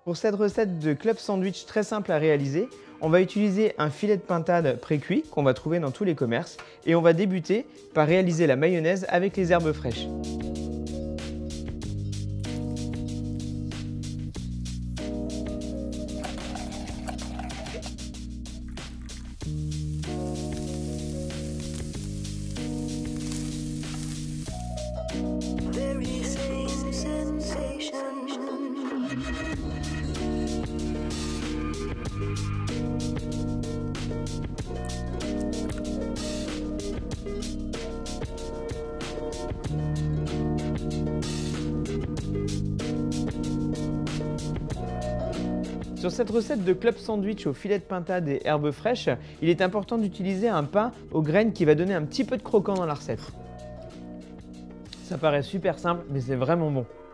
Pour cette recette de club sandwich très simple à réaliser, on va utiliser un filet de pintade pré-cuit qu'on va trouver dans tous les commerces et on va débuter par réaliser la mayonnaise avec les herbes fraîches. Sur cette recette de club sandwich au filet de pintade et herbes fraîches, il est important d'utiliser un pain aux graines qui va donner un petit peu de croquant dans la recette. Ça paraît super simple, mais c'est vraiment bon.